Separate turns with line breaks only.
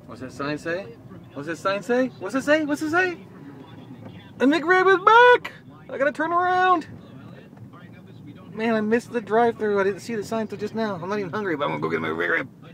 What's that sign say? What's that sign say? What's it say? What's it say? The McRib is back! I gotta turn around. Man, I missed the drive-thru. I didn't see the sign till just now. I'm not even hungry, but I'm gonna go get my McRib.